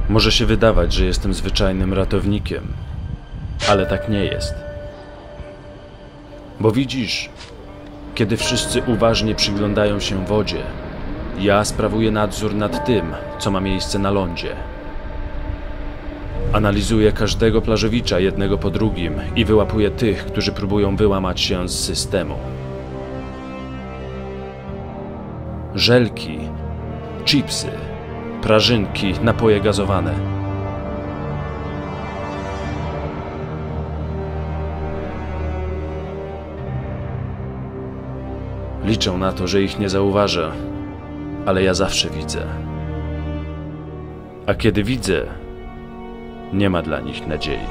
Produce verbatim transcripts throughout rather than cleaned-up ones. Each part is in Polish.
Może się wydawać, że jestem zwyczajnym ratownikiem, ale tak nie jest. Bo widzisz, kiedy wszyscy uważnie przyglądają się wodzie, ja sprawuję nadzór nad tym, co ma miejsce na lądzie. Analizuję każdego plażowicza jednego po drugim i wyłapuję tych, którzy próbują wyłamać się z systemu. Żelki, chipsy, prażynki, napoje gazowane. Liczą na to, że ich nie zauważę, ale ja zawsze widzę. A kiedy widzę, nie ma dla nich nadziei.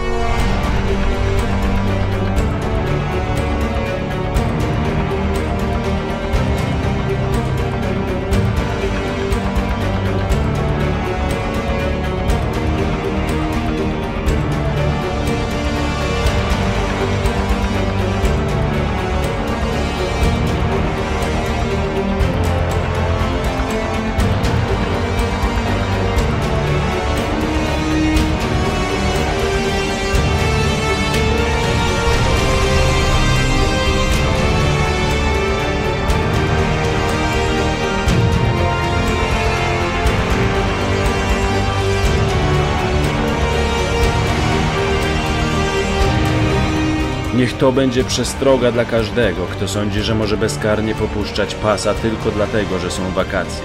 Niech to będzie przestroga dla każdego, kto sądzi, że może bezkarnie popuszczać pasa tylko dlatego, że są wakacje.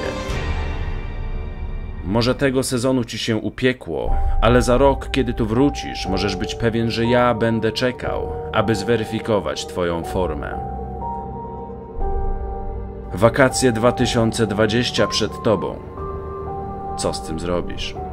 Może tego sezonu ci się upiekło, ale za rok, kiedy tu wrócisz, możesz być pewien, że ja będę czekał, aby zweryfikować twoją formę. Wakacje dwa tysiące dwudziesty przed tobą. Co z tym zrobisz?